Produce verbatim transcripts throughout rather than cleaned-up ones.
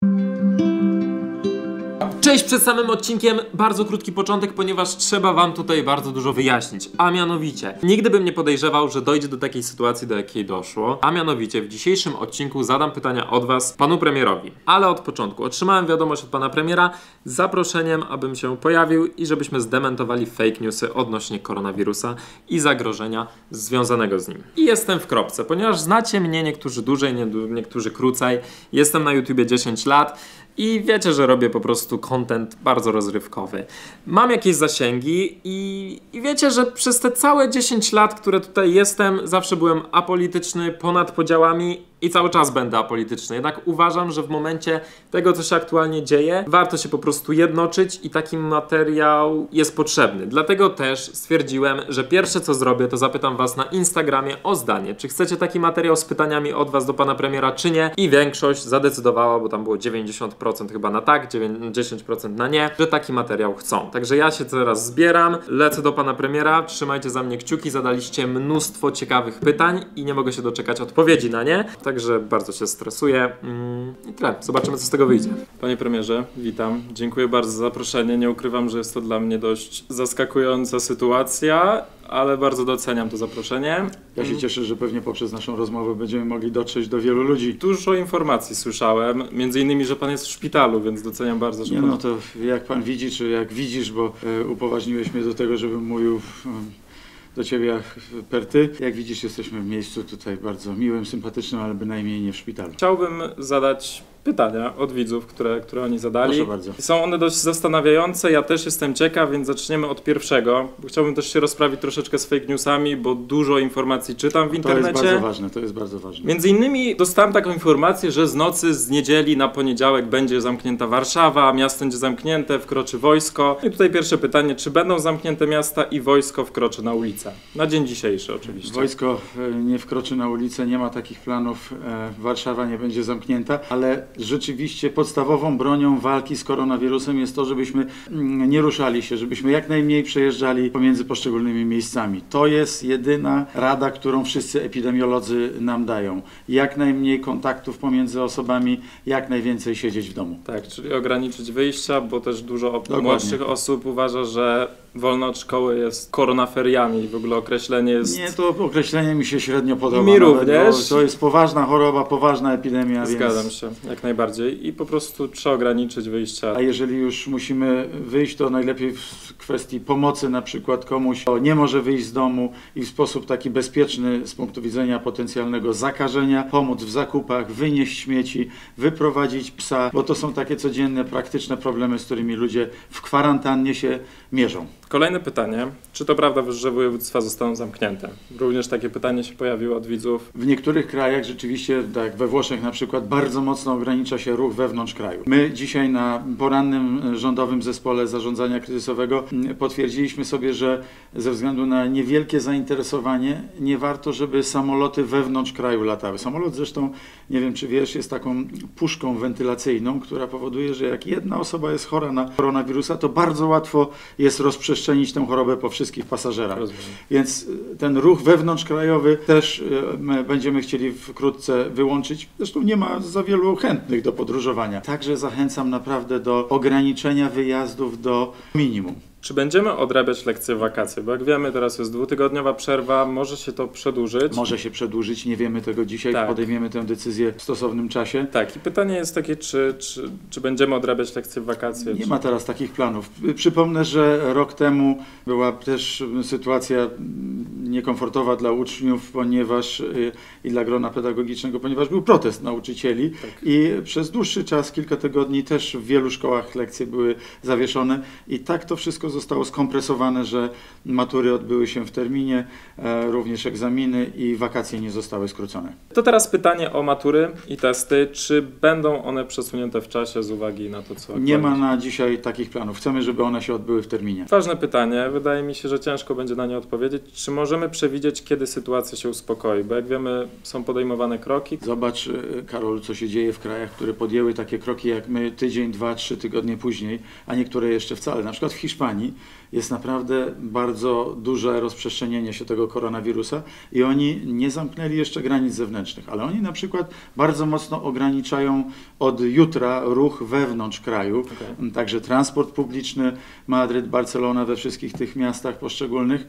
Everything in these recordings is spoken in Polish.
Cześć, przed samym odcinkiem bardzo krótki początek, ponieważ trzeba wam tutaj bardzo dużo wyjaśnić. A mianowicie, nigdy bym nie podejrzewał, że dojdzie do takiej sytuacji, do jakiej doszło. A mianowicie, w dzisiejszym odcinku zadam pytania od was panu premierowi. Ale od początku otrzymałem wiadomość od pana premiera z zaproszeniem, abym się pojawił i żebyśmy zdementowali fake newsy odnośnie koronawirusa i zagrożenia związanego z nim. I jestem w kropce, ponieważ znacie mnie, niektórzy dłużej, niektórzy krócej. Jestem na YouTubie dziesięć lat. I wiecie, że robię po prostu content bardzo rozrywkowy. Mam jakieś zasięgi i, i wiecie, że przez te całe dziesięć lat, które tutaj jestem, zawsze byłem apolityczny, ponad podziałami i cały czas będę apolityczny. Jednak uważam, że w momencie tego, co się aktualnie dzieje, warto się po prostu jednoczyć i taki materiał jest potrzebny. Dlatego też stwierdziłem, że pierwsze co zrobię, to zapytam was na Instagramie o zdanie, czy chcecie taki materiał z pytaniami od was do pana premiera, czy nie. I większość zadecydowała, bo tam było dziewięćdziesiąt procent chyba na tak, dziesięć procent na nie, że taki materiał chcą. Także ja się teraz zbieram, lecę do pana premiera, trzymajcie za mnie kciuki, zadaliście mnóstwo ciekawych pytań i nie mogę się doczekać odpowiedzi na nie. Także bardzo się stresuję mm, i tyle. Zobaczymy, co z tego wyjdzie. Panie premierze, witam. Dziękuję bardzo za zaproszenie. Nie ukrywam, że jest to dla mnie dość zaskakująca sytuacja, ale bardzo doceniam to zaproszenie. Ja się cieszę, że pewnie poprzez naszą rozmowę będziemy mogli dotrzeć do wielu ludzi. Dużo informacji słyszałem, między innymi, że pan jest w szpitalu, więc doceniam bardzo, że Nie pan... no to jak pan widzi, czy jak widzisz, bo e, upoważniłeś mnie do tego, żebym mówił e, do ciebie jak per ty. Jak widzisz, jesteśmy w miejscu tutaj bardzo miłym, sympatycznym, ale bynajmniej nie w szpitalu. Chciałbym zadać pytania od widzów, które, które oni zadali. Proszę bardzo. Są one dość zastanawiające, ja też jestem ciekaw, więc zaczniemy od pierwszego. Bo chciałbym też się rozprawić troszeczkę z fake newsami, bo dużo informacji czytam w internecie. To jest bardzo ważne, to jest bardzo ważne. Między innymi dostałem taką informację, że z nocy z niedzieli na poniedziałek będzie zamknięta Warszawa, miasto będzie zamknięte, wkroczy wojsko. I tutaj pierwsze pytanie, czy będą zamknięte miasta i wojsko wkroczy na ulicę? Na dzień dzisiejszy oczywiście. Wojsko nie wkroczy na ulicę, nie ma takich planów. Warszawa nie będzie zamknięta, ale rzeczywiście podstawową bronią walki z koronawirusem jest to, żebyśmy nie ruszali się, żebyśmy jak najmniej przejeżdżali pomiędzy poszczególnymi miejscami. To jest jedyna rada, którą wszyscy epidemiolodzy nam dają. Jak najmniej kontaktów pomiędzy osobami, jak najwięcej siedzieć w domu. Tak, czyli ograniczyć wyjścia, bo też dużo Dokładnie. młodszych osób uważa, że wolno od szkoły jest koronaferiami. W ogóle określenie jest... Nie, to określenie mi się średnio podoba. Mi również. To jest poważna choroba, poważna epidemia. Zgadzam więc... się, jak najbardziej. I po prostu trzeba ograniczyć wyjścia. A jeżeli już musimy wyjść, to najlepiej w kwestii pomocy na przykład komuś, kto nie może wyjść z domu i w sposób taki bezpieczny z punktu widzenia potencjalnego zakażenia, pomóc w zakupach, wynieść śmieci, wyprowadzić psa, bo to są takie codzienne, praktyczne problemy, z którymi ludzie w kwarantannie się mierzą. Kolejne pytanie. Czy to prawda, że województwa zostaną zamknięte? Również takie pytanie się pojawiło od widzów. W niektórych krajach rzeczywiście, tak jak we Włoszech na przykład, bardzo mocno ogranicza się ruch wewnątrz kraju. My dzisiaj na porannym rządowym zespole zarządzania kryzysowego potwierdziliśmy sobie, że ze względu na niewielkie zainteresowanie nie warto, żeby samoloty wewnątrz kraju latały. Samolot zresztą, nie wiem czy wiesz, jest taką puszką wentylacyjną, która powoduje, że jak jedna osoba jest chora na koronawirusa, to bardzo łatwo jest rozprzestrzenić tę chorobę po wszystkich pasażerach. Rozumiem. Więc ten ruch wewnątrzkrajowy też my będziemy chcieli wkrótce wyłączyć. Zresztą nie ma za wielu chętnych do podróżowania. Także zachęcam naprawdę do ograniczenia wyjazdów do minimum. Czy będziemy odrabiać lekcje w wakacje? Bo jak wiemy, teraz jest dwutygodniowa przerwa, może się to przedłużyć. Może się przedłużyć, nie wiemy tego dzisiaj, tak. Podejmiemy tę decyzję w stosownym czasie. Tak, i pytanie jest takie, czy, czy, czy będziemy odrabiać lekcje w wakacje? Nie czy... ma teraz takich planów. Przypomnę, że rok temu była też sytuacja niekomfortowa dla uczniów, ponieważ i dla grona pedagogicznego, ponieważ był protest nauczycieli tak. I przez dłuższy czas, kilka tygodni też w wielu szkołach lekcje były zawieszone i tak to wszystko zostało skompresowane, że matury odbyły się w terminie, e, również egzaminy i wakacje nie zostały skrócone. To teraz pytanie o matury i testy. Czy będą one przesunięte w czasie z uwagi na to, co... Nie ma na dzisiaj takich planów. Chcemy, żeby one się odbyły w terminie. Ważne pytanie. Wydaje mi się, że ciężko będzie na nie odpowiedzieć. Czy możemy możemy przewidzieć, kiedy sytuacja się uspokoi? Bo jak wiemy, są podejmowane kroki. Zobacz, Karol, co się dzieje w krajach, które podjęły takie kroki jak my tydzień, dwa, trzy tygodnie później, a niektóre jeszcze wcale. Na przykład w Hiszpanii jest naprawdę bardzo duże rozprzestrzenienie się tego koronawirusa i oni nie zamknęli jeszcze granic zewnętrznych, ale oni na przykład bardzo mocno ograniczają od jutra ruch wewnątrz kraju, okay. Także transport publiczny, Madryt, Barcelona, we wszystkich tych miastach poszczególnych.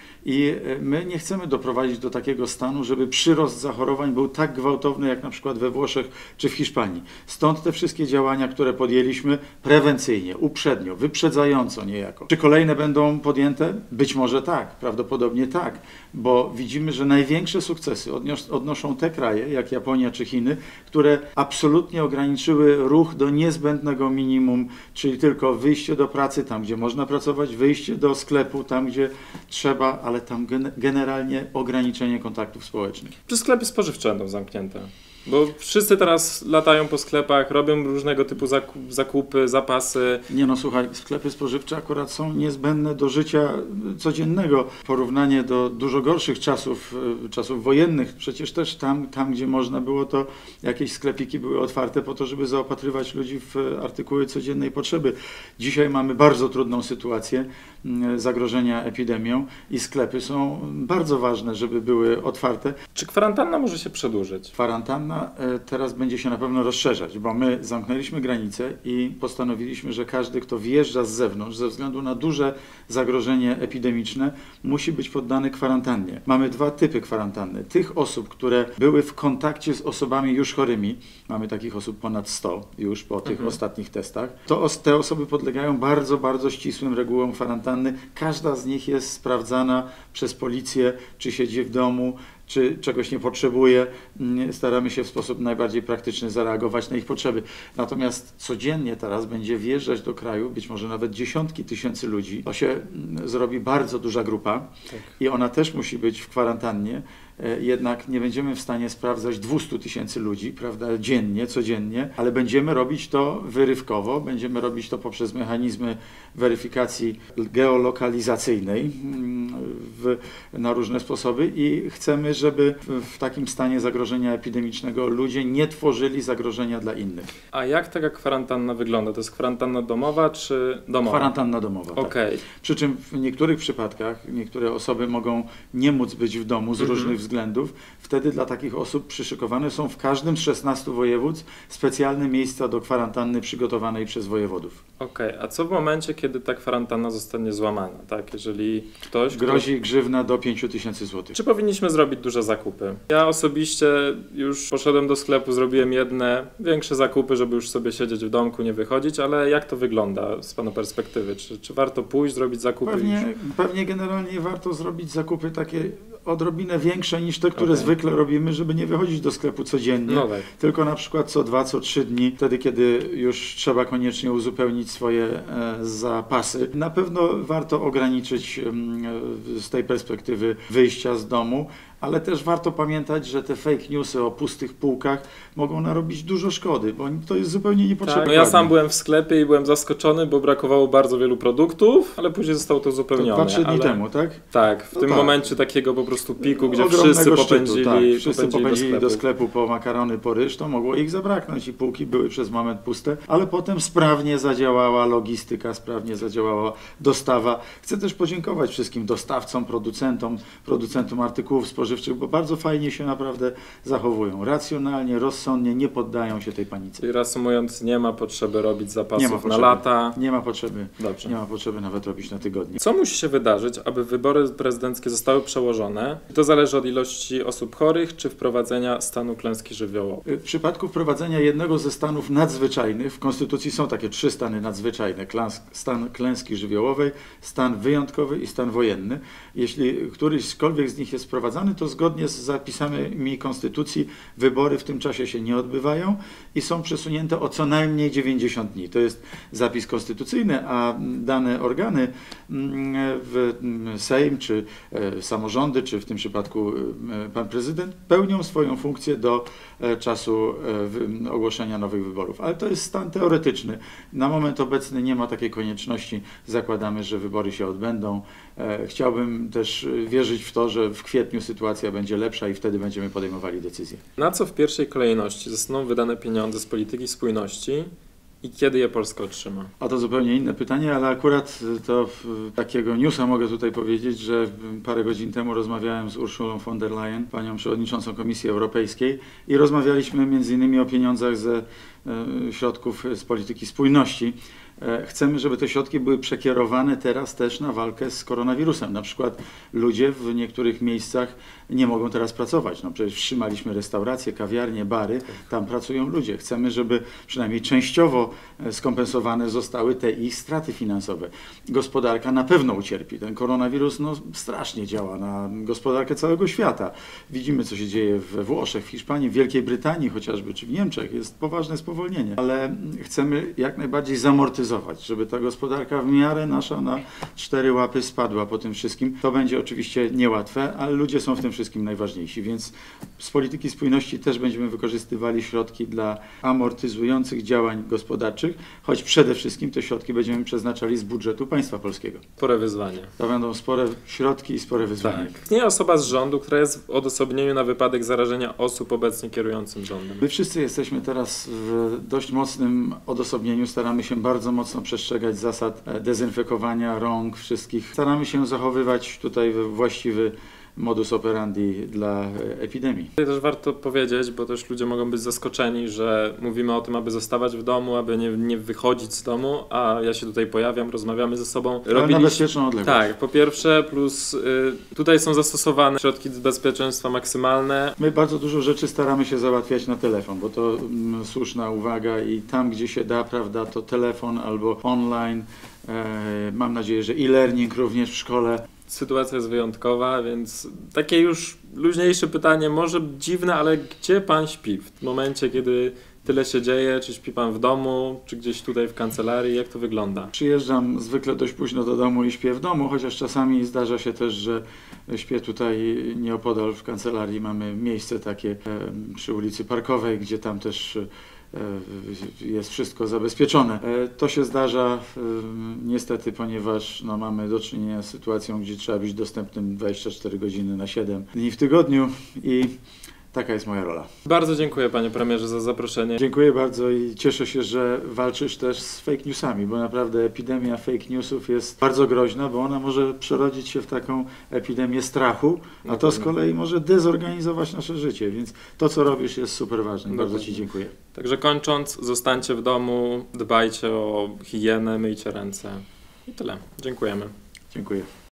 I my nie chcemy doprowadzić do takiego stanu, żeby przyrost zachorowań był tak gwałtowny jak na przykład we Włoszech czy w Hiszpanii. Stąd te wszystkie działania, które podjęliśmy prewencyjnie, uprzednio, wyprzedzająco niejako. Czy kolejne będą podjęte? Być może tak, prawdopodobnie tak, bo widzimy, że największe sukcesy odnios- odnoszą te kraje, jak Japonia czy Chiny, które absolutnie ograniczyły ruch do niezbędnego minimum, czyli tylko wyjście do pracy tam, gdzie można pracować, wyjście do sklepu tam, gdzie trzeba, ale tam generalnie ograniczenie kontaktów społecznych. Czy sklepy spożywcze będą zamknięte? Bo wszyscy teraz latają po sklepach, robią różnego typu zakupy, zapasy. Nie no, słuchaj, sklepy spożywcze akurat są niezbędne do życia codziennego. Porównanie do dużo gorszych czasów, czasów wojennych, przecież też tam, tam, gdzie można było, to jakieś sklepiki były otwarte po to, żeby zaopatrywać ludzi w artykuły codziennej potrzeby. Dzisiaj mamy bardzo trudną sytuację zagrożenia epidemią i sklepy są bardzo ważne, żeby były otwarte. Czy kwarantanna może się przedłużyć? Kwarantanna teraz będzie się na pewno rozszerzać, bo my zamknęliśmy granice i postanowiliśmy, że każdy, kto wjeżdża z zewnątrz, ze względu na duże zagrożenie epidemiczne, musi być poddany kwarantannie. Mamy dwa typy kwarantanny. Tych osób, które były w kontakcie z osobami już chorymi, mamy takich osób ponad sto już po tych mhm. ostatnich testach, to te osoby podlegają bardzo, bardzo ścisłym regułom kwarantanny. Każda z nich jest sprawdzana przez policję, czy siedzi w domu, czy czegoś nie potrzebuje. Staramy się w sposób najbardziej praktyczny zareagować na ich potrzeby. Natomiast codziennie teraz będzie wjeżdżać do kraju być może nawet dziesiątki tysięcy ludzi. To się zrobi bardzo duża grupa tak. I ona też musi być w kwarantannie. Jednak nie będziemy w stanie sprawdzać dwieście tysięcy ludzi, prawda, dziennie, codziennie, ale będziemy robić to wyrywkowo, będziemy robić to poprzez mechanizmy weryfikacji geolokalizacyjnej w, na różne sposoby i chcemy, żeby w, w takim stanie zagrożenia epidemicznego ludzie nie tworzyli zagrożenia dla innych. A jak taka kwarantanna wygląda? To jest kwarantanna domowa czy domowa? Kwarantanna domowa, okay. Tak. Przy czym w niektórych przypadkach niektóre osoby mogą nie móc być w domu z mhm. różnych względów. względów. Wtedy dla takich osób przyszykowane są w każdym z szesnastu województw specjalne miejsca do kwarantanny przygotowanej przez wojewodów. Okej, okay. A co w momencie, kiedy ta kwarantanna zostanie złamana? Tak, jeżeli ktoś... Grozi kto... grzywna do pięciu tysięcy złotych. Czy powinniśmy zrobić duże zakupy? Ja osobiście już poszedłem do sklepu, zrobiłem jedne większe zakupy, żeby już sobie siedzieć w domku, nie wychodzić, ale jak to wygląda z Pana perspektywy? Czy, czy warto pójść, zrobić zakupy? Pewnie, już? pewnie generalnie warto zrobić zakupy takie odrobinę większe niż te, które okay. zwykle robimy, żeby nie wychodzić do sklepu codziennie, no tak. tylko na przykład co dwa, co trzy dni, wtedy kiedy już trzeba koniecznie uzupełnić swoje e, zapasy. Na pewno warto ograniczyć e, z tej perspektywy wyjścia z domu, ale też warto pamiętać, że te fake newsy o pustych półkach mogą narobić dużo szkody, bo to jest zupełnie niepotrzebne. Tak, no ja sam byłem w sklepie i byłem zaskoczony, bo brakowało bardzo wielu produktów, ale później zostało to uzupełnione. To dwa, trzy dni ale... temu, tak? Tak, w no tym tak. momencie takiego po prostu piku, gdzie ogromnego wszyscy szczytu, popędzili, tak. wszyscy popędzili, popędzili do, do sklepu. sklepu po makarony, po ryż, to mogło ich zabraknąć i półki były przez moment puste, ale potem sprawnie zadziałała logistyka, sprawnie zadziałała dostawa. Chcę też podziękować wszystkim dostawcom, producentom, producentom artykułów spożywczych, bo bardzo fajnie się naprawdę zachowują. Racjonalnie, rozsądnie, nie poddają się tej panice. Czyli reasumując, nie ma potrzeby robić zapasów potrzeby. na lata. Nie ma potrzeby. Dobrze. Nie ma potrzeby nawet robić na tygodnie. Co musi się wydarzyć, aby wybory prezydenckie zostały przełożone? I to zależy od ilości osób chorych, czy wprowadzenia stanu klęski żywiołowej? W przypadku wprowadzenia jednego ze stanów nadzwyczajnych, w Konstytucji są takie trzy stany nadzwyczajne. Stan klęski żywiołowej, stan wyjątkowy i stan wojenny. Jeśli któryśkolwiek z nich jest wprowadzany, to zgodnie z zapisami Konstytucji wybory w tym czasie się nie odbywają i są przesunięte o co najmniej dziewięćdziesiąt dni. To jest zapis konstytucyjny, a dane organy w Sejm, czy samorządy, czy w tym przypadku pan prezydent pełnią swoją funkcję do czasu ogłoszenia nowych wyborów. Ale to jest stan teoretyczny. Na moment obecny nie ma takiej konieczności. Zakładamy, że wybory się odbędą e, chciałbym też wierzyć w to, że w kwietniu sytuacja będzie lepsza i wtedy będziemy podejmowali decyzje. Na co w pierwszej kolejności zostaną wydane pieniądze z polityki spójności i kiedy je Polska otrzyma? A to zupełnie inne pytanie, ale akurat to takiego newsa mogę tutaj powiedzieć, że parę godzin temu rozmawiałem z Urszulą von der Leyen, panią przewodniczącą Komisji Europejskiej, i rozmawialiśmy między innymi o pieniądzach ze e, środków z polityki spójności. E, chcemy, żeby te środki były przekierowane teraz też na walkę z koronawirusem. Na przykład ludzie w niektórych miejscach nie mogą teraz pracować. No przecież wstrzymaliśmy restauracje, kawiarnie, bary, tam pracują ludzie. Chcemy, żeby przynajmniej częściowo skompensowane zostały te ich straty finansowe. Gospodarka na pewno ucierpi. Ten koronawirus no, strasznie działa na gospodarkę całego świata. Widzimy, co się dzieje we Włoszech, w Hiszpanii, w Wielkiej Brytanii chociażby, czy w Niemczech. Jest poważne spowolnienie. Ale chcemy jak najbardziej zamortyzować, żeby ta gospodarka w miarę nasza na cztery łapy spadła po tym wszystkim. To będzie oczywiście niełatwe, ale ludzie są w tym wszystkim najważniejsi, więc z polityki spójności też będziemy wykorzystywali środki dla amortyzujących działań gospodarczych, choć przede wszystkim te środki będziemy przeznaczali z budżetu państwa polskiego. Spore wyzwanie. To będą spore środki i spore wyzwania. Tak. Nie osoba z rządu, która jest w odosobnieniu na wypadek zarażenia osób obecnie kierującym rządem. My wszyscy jesteśmy teraz w dość mocnym odosobnieniu, staramy się bardzo mocno przestrzegać zasad dezynfekowania rąk wszystkich. Staramy się zachowywać tutaj właściwy modus operandi dla epidemii. Tutaj też warto powiedzieć, bo też ludzie mogą być zaskoczeni, że mówimy o tym, aby zostawać w domu, aby nie, nie wychodzić z domu, a ja się tutaj pojawiam, rozmawiamy ze sobą. Ale na bezpieczną odległość. Tak, po pierwsze, plus y, tutaj są zastosowane środki bezpieczeństwa maksymalne. My bardzo dużo rzeczy staramy się załatwiać na telefon, bo to mm, słuszna uwaga i tam, gdzie się da, prawda, to telefon albo online. E, mam nadzieję, że e-learning również w szkole. Sytuacja jest wyjątkowa, więc takie już luźniejsze pytanie, może dziwne, ale gdzie pan śpi w momencie, kiedy tyle się dzieje? Czy śpi pan w domu, czy gdzieś tutaj w kancelarii? Jak to wygląda? Przyjeżdżam zwykle dość późno do domu i śpię w domu, chociaż czasami zdarza się też, że śpię tutaj nieopodal w kancelarii. Mamy miejsce takie e, przy ulicy Parkowej, gdzie tam też jest wszystko zabezpieczone. To się zdarza niestety, ponieważ no, mamy do czynienia z sytuacją, gdzie trzeba być dostępnym dwadzieścia cztery godziny na siedem dni w tygodniu i taka jest moja rola. Bardzo dziękuję, panie premierze, za zaproszenie. Dziękuję bardzo i cieszę się, że walczysz też z fake newsami, bo naprawdę epidemia fake newsów jest bardzo groźna, bo ona może przerodzić się w taką epidemię strachu, a to z kolei może dezorganizować nasze życie, więc to, co robisz, jest super ważne. Bardzo ci dziękuję. Także kończąc, zostańcie w domu, dbajcie o higienę, myjcie ręce i tyle. Dziękujemy. Dziękuję.